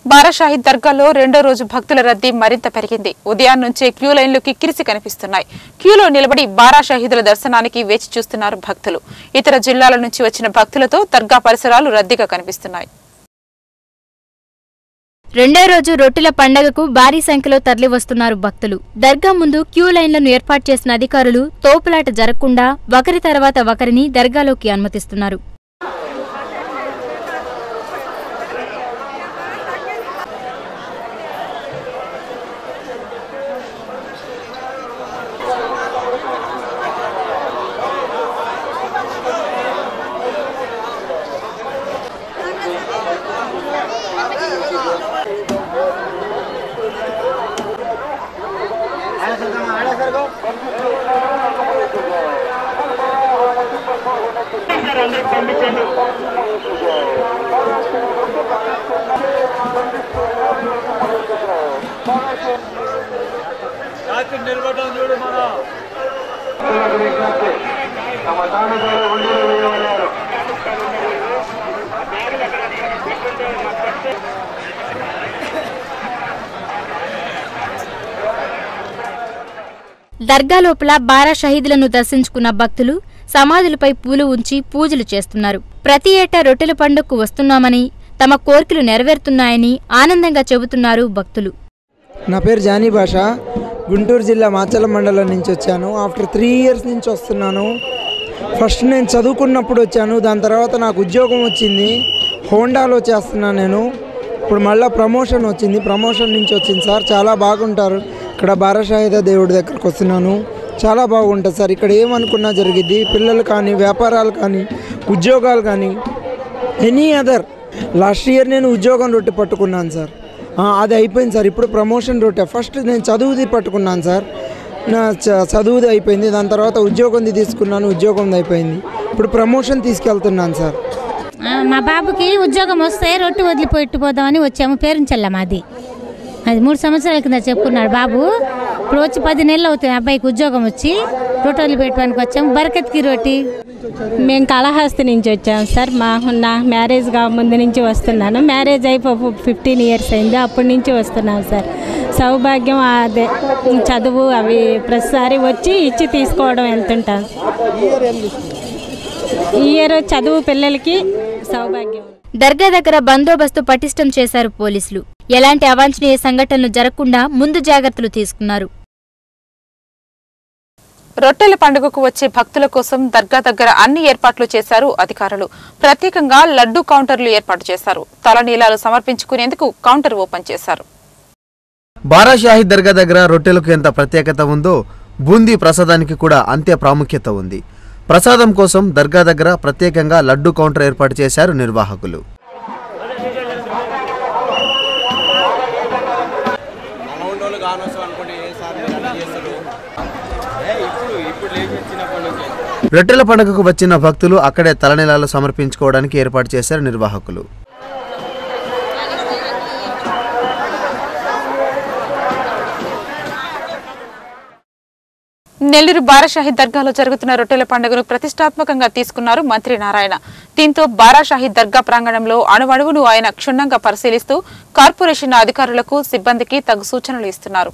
బారా షాహిద్ దర్గాలో రెండో రోజు భక్తుల రద్దీ మరింత పెరిగింది. ఉదయం నుంచే క్యూ లైన్లు కిక్కిరిసి కనిపిస్తున్నాయి. క్యూలో నిలబడి బారా షాహిదుల దర్శనానికి వేచి చూస్తున్నారు భక్తులు. ఇతర జిల్లాల నుంచి వచ్చిన భక్తులతో దర్గా పరిసరాలు రద్దీగా కనిపిస్తున్నాయి. రెండో రోజు రొట్టెల పండగకు భారీ సంఖ్యలో తరలివస్తున్నారు భక్తులు. దర్గా ముందు క్యూ లైన్లను ఏర్పాటు చేసిన అధికారులు తోపులాట జరగకుండా ఒకరి తర్వాత ఒకరిని దర్గాలోకి అనుమతిస్తున్నారు. దర్గా లోపల బారా షహీదులను దర్శించుకున్న భక్తులు సమాధులపై పూలు ఉంచి పూజలు చేస్తున్నారు. ప్రతి ఏటా రొట్టెల పండుగకు వస్తున్నామని, తమ కోరికలు నెరవేరుతున్నాయని ఆనందంగా చెబుతున్నారు భక్తులు. నా పేరు జానీ భాష, గుంటూరు జిల్లా మాచల మండలం నుంచి వచ్చాను. ఆఫ్టర్ 3 years నుంచి వస్తున్నాను. ఫస్ట్ నేను చదువుకున్నప్పుడు వచ్చాను, దాని తర్వాత నాకు ఉద్యోగం వచ్చింది. హోండాలో చేస్తున్నాను నేను. ఇప్పుడు మళ్ళీ ప్రమోషన్ వచ్చింది, ప్రమోషన్ నుంచి వచ్చింది సార్. చాలా బాగుంటారు ఇక్కడ. బారా షాహిద్ దేవుడి దగ్గరకు వస్తున్నాను, చాలా బాగుంటుంది సార్. ఇక్కడ ఏమనుకున్నా జరిగిద్ది. పిల్లలు కానీ, వ్యాపారాలు కానీ, ఉద్యోగాలు కానీ, ఎనీ అదర్. లాస్ట్ ఇయర్ నేను ఉద్యోగం రొట్టె పట్టుకున్నాను సార్, అది అయిపోయింది సార్. ఇప్పుడు ప్రమోషన్ రొట్టె. ఫస్ట్ నేను చదువుది పట్టుకున్నాను సార్, నా చదువుది అయిపోయింది. దాని తర్వాత ఉద్యోగంది తీసుకున్నాను, ఉద్యోగంది అయిపోయింది. ఇప్పుడు ప్రమోషన్ తీసుకెళ్తున్నాను సార్. మా బాబుకి ఉద్యోగం వస్తే రొట్టె వదిలిపెట్టిపోదామని వచ్చాము. పేరుంచల్ల మాది, అది 3 సంవత్సరాల కింద చెప్పుకున్నాడు బాబు. ఇప్పుడు వచ్చి 10 నెలలు అవుతుంది అబ్బాయికి ఉద్యోగం వచ్చి. రొట్టెలు పెట్టడానికి వచ్చాము. బరకత్కి రొట్టి. మేము కాళహస్తి నుంచి వచ్చాము సార్. నా మ్యారేజ్ ముందు నుంచి వస్తున్నాను. మ్యారేజ్ అయిపోయి 15 years అయింది, అప్పటి నుంచి వస్తున్నాను సార్. సౌభాగ్యం అదే చదువు అవి ప్రతిసారి వచ్చి ఇచ్చి తీసుకోవడం వెళ్తుంటాను. ఈ ఇయర్ చదువు పిల్లలకి సౌభాగ్యం. దర్గా దగ్గర బందోబస్తు పటిష్టం చేశారు పోలీసులు. ఎలాంటి అవాంఛనీయ సంఘటనలు జరగకుండా ముందు జాగ్రత్తలు తీసుకున్నారు. రొట్టెల పండుగకు వచ్చే భక్తుల కోసం దర్గా దగ్గర అన్ని ఏర్పాట్లు చేశారు అధికారులు. ప్రత్యేకంగా లడ్డూ కౌంటర్లు ఏర్పాటు చేశారు. తలనీలాలు సమర్పించుకునేందుకు కౌంటర్ ఓపెన్ చేశారు. బారా షాహిద్ దర్గా దగ్గర రొట్టెలకు ఎంత ప్రత్యేకత ఉందో బూందీ ప్రసాదానికి కూడా అంతే ప్రాముఖ్యత ఉంది. ప్రసాదం కోసం దర్గా దగ్గర ప్రత్యేకంగా లడ్డూ కౌంటర్ ఏర్పాటు చేశారు నిర్వాహకులు. రొట్టెల పండుగకు వచ్చిన భక్తులు అక్కడే తలనీలాలు సమర్పించుకోవడానికి ఏర్పాటు చేశారు నిర్వాహకులు. నెల్లూరు బారా షాహిద్ దర్గాలో జరుగుతున్న రొట్టెల పండుగను ప్రతిష్టాత్మకంగా తీసుకున్నారు మంత్రి నారాయణ. దీంతో బారా షాహిద్ దర్గా ప్రాంగణంలో అణువణువును ఆయన క్షుణ్ణంగా పరిశీలిస్తూ కార్పొరేషన్ అధికారులకు, సిబ్బందికి తగు సూచనలు ఇస్తున్నారు.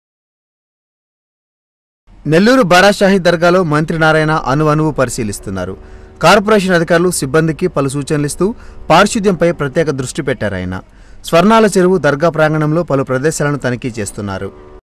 నెల్లూరు బారా షాహిద్ దర్గాలో మంత్రి నారాయణ అణువణువు పరిశీలిస్తున్నారు. కార్పొరేషన్ అధికారులు, సిబ్బందికి పలు సూచనలిస్తూ పారిశుద్ధ్యంపై ప్రత్యేక దృష్టి పెట్టారాయన. స్వర్ణాల చెరువు దర్గా ప్రాంగణంలో పలు ప్రదేశాలను తనిఖీ చేస్తున్నారు.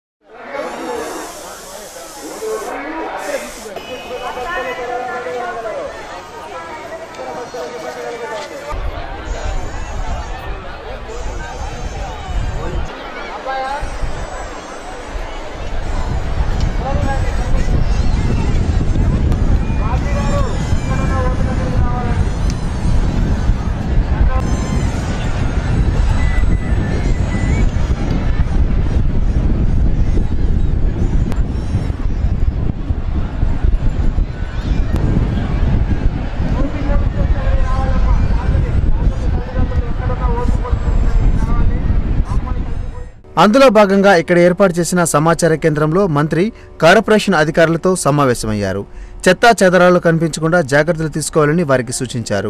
అందులో భాగంగా ఇక్కడ ఏర్పాటు చేసిన సమాచార కేంద్రంలో మంత్రి కార్పొరేషన్ అధికారులతో సమావేశమయ్యారు. చెత్తా చెదరాలు కనిపించకుండా జాగ్రత్తలు తీసుకోవాలని వారికి సూచించారు.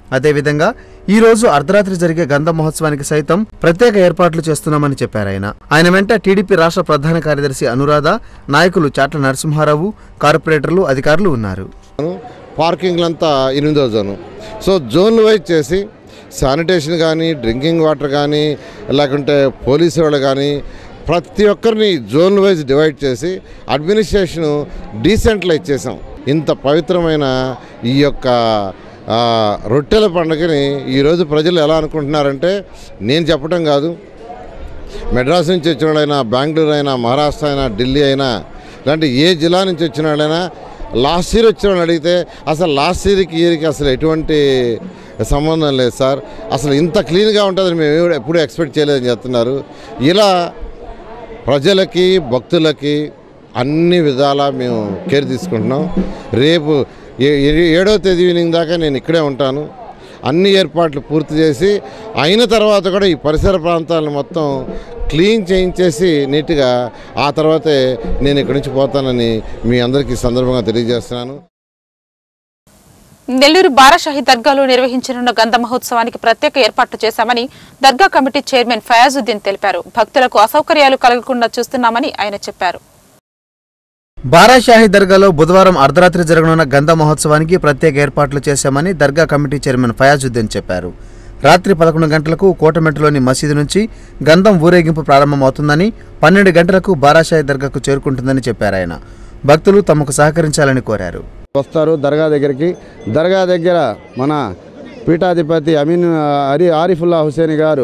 అదేవిధంగా ఈ రోజు అర్ధరాత్రి జరిగే గంధం మహోత్సవానికి సైతం ప్రత్యేక ఏర్పాట్లు చేస్తున్నామని చెప్పారు. ఆయన వెంట టీడీపీ రాష్ట్ర ప్రధాన కార్యదర్శి అనురాధ, నాయకులు చాట్ల నరసింహారావు, కార్పొరేటర్లు, అధికారులు ఉన్నారు. పార్కింగ్లంతా 8వ జోను. సో జోన్లు వైజ్ చేసి శానిటేషన్ కానీ, డ్రింకింగ్ వాటర్ కానీ, లేకుంటే పోలీసు వాళ్ళు కానీ ప్రతి ఒక్కరిని జోన్ వైజ్ డివైడ్ చేసి అడ్మినిస్ట్రేషను డీసెంట్లైజ్ చేసాం. ఇంత పవిత్రమైన ఈ యొక్క రొట్టెల పండుగని ఈరోజు ప్రజలు ఎలా అనుకుంటున్నారంటే, నేను చెప్పడం కాదు, మెడ్రాస్ నుంచి వచ్చిన వాళ్ళైనా, బెంగళూరు అయినా, మహారాష్ట్ర అయినా, ఢిల్లీ అయినా, ఇలాంటి ఏ జిల్లా నుంచి వచ్చిన వాళ్ళైనా లాస్ట్ ఇయర్ వచ్చిన వాళ్ళు అడిగితే అసలు లాస్ట్ ఇయర్కి అసలు ఎటువంటి సంబంధం లేదు సార్, అసలు ఇంత క్లీన్గా ఉంటుందని మేము ఎప్పుడూ ఎక్స్పెక్ట్ చేయలేదని చెప్తున్నారు. ఇలా ప్రజలకి, భక్తులకి అన్ని విధాలా మేము కేర్ తీసుకుంటున్నాం. రేపు 7వ తేదీ ఈవినింగ్ దాకా నేను ఇక్కడే ఉంటాను. అన్ని ఏర్పాట్లు పూర్తి చేసి అయిన తర్వాత కూడా ఈ పరిసర ప్రాంతాలను మొత్తం క్లీన్ చేయించేసి నీట్గా ఆ తర్వాతే నేను ఇక్కడి నుంచి పోతానని మీ అందరికీ సందర్భంగా తెలియజేస్తున్నాను. నెల్లూరు బారాషాహి దర్గాలో నిర్వహించనున్న గంధ మహోత్సవానికి ప్రత్యేక ఏర్పాట్లు చేశామని దర్గా కమిటీ చైర్మన్ ఫయాజుద్దీన్ తెలిపారు. భక్తులకు అసౌకర్యాలు కలగకుండా చూస్తున్నామని ఆయన చెప్పారు. బారాషాహి దర్గాలో బుధవారం అర్ధరాత్రి జరగనున్న గంధ మహోత్సవానికి ప్రత్యేక ఏర్పాట్లు చేశామని దర్గా కమిటీ చైర్మన్ ఫయాజుద్దీన్ చెప్పారు. రాత్రి 11 గంటలకు కోటమెట్టులోని మసీదు నుంచి గంధం ఊరేగింపు ప్రారంభమవుతుందని, 12 గంటలకు బారాషాహి దర్గాకు చేరుకుంటుందని చెప్పారు. ఆయన భక్తులు తమకు సహకరించాలని కోరారు. వస్తారు దర్గా దగ్గరికి. దర్గా దగ్గర మన పీఠాధిపతి ఆరిఫుల్లా హుసేని గారు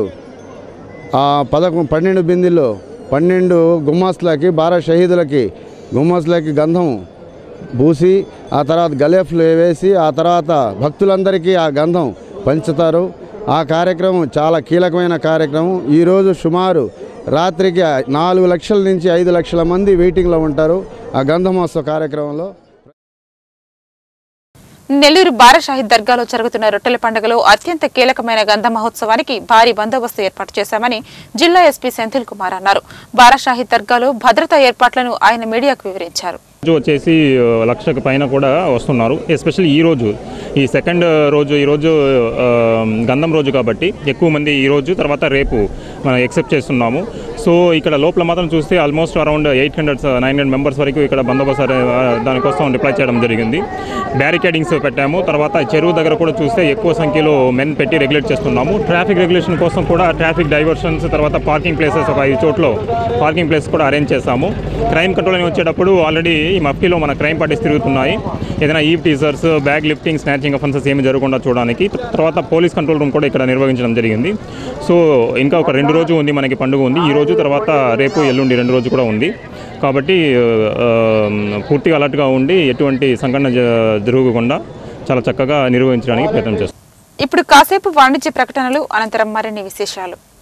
12 బిందెల్లో 12 గుమ్మాస్లకి, బారా షహీదులకి గుమ్మస్లకి గంధం పూసి ఆ తర్వాత గలేఫ్లు వేసి ఆ తర్వాత భక్తులందరికీ ఆ గంధం పంచుతారు. ఆ కార్యక్రమం చాలా కీలకమైన కార్యక్రమం. ఈరోజు సుమారు రాత్రికి 4 లక్షల నుంచి 5 లక్షల మంది వెయిటింగ్లో ఉంటారు ఆ గంధమోత్సవ కార్యక్రమంలో. నెల్లూరు బారాషాహి దర్గాలో జరుగుతున్న రొట్టెల పండుగలో అత్యంత కీలకమైన గంధ మహోత్సవానికి భారీ బందోబస్తు ఏర్పాటు చేశామని జిల్లా ఎస్పీ సెంథిల్ కుమార్ అన్నారు. బారాషాహి దర్గాలో భద్రతా ఏర్పాట్లను ఆయన మీడియాకు వివరించారు. వచ్చేసి 1 లక్షకు పైన కూడా వస్తున్నారు. ఎస్పెషల్లీ ఈ సెకండ్ రోజు ఈరోజు గంధం రోజు కాబట్టి ఎక్కువ మంది ఈరోజు తర్వాత రేపు మనం ఎక్సెప్ట్ చేస్తున్నాము. సో ఇక్కడ లోపల మాత్రం చూస్తే ఆల్మోస్ట్ అరౌండ్ 800-900 మెంబర్స్ వరకు ఇక్కడ బందోబస్తు దానికోసం డిప్లాయ్ చేయడం జరిగింది. బ్యారికేడింగ్స్ పెట్టాము. తర్వాత చెరువు దగ్గర కూడా చూస్తే ఎక్కువ సంఖ్యలో మెన్ పెట్టి రెగ్యులేట్ చేస్తున్నాము. ట్రాఫిక్ రెగ్యులేషన్ కోసం కూడా ట్రాఫిక్ డైవర్షన్స్, తర్వాత పార్కింగ్ ప్లేసెస్ ఒక 5 చోట్ల పార్కింగ్ ప్లేస్ కూడా అరేంజ్ చేశాము. క్రైమ్ కంట్రోల్ అని వచ్చేటప్పుడు ఆల్రెడీ ఈ మఫ్టీలో మన క్రైమ్ పార్టీస్ తిరుగుతున్నాయి. ఏదైనా eve teasers, bag lifting, snatching offences ఏమి జరగకుండా చూడడానికి. తర్వాత పోలీస్ కంట్రోల్ రూమ్ కూడా ఇక్కడ నిర్వహించడం జరిగింది. సో ఇంకా ఒక 2 రోజు ఉంది మనకి పండుగ ఉంది. ఈ రోజు తర్వాత రేపు ఎల్లుండి 2 రోజు కూడా ఉంది. కాబట్టి పూర్తిగా అలర్ట్గా ఉండి ఎటువంటి సంఘటన జరగకుండా చాలా చక్కగా నిర్వహించడానికి ప్రయత్నం చేస్తాం. ఇప్పుడు కాసేపు వాణిజ్య ప్రకటనలు, అనంతరం మరిన్ని విశేషాలు.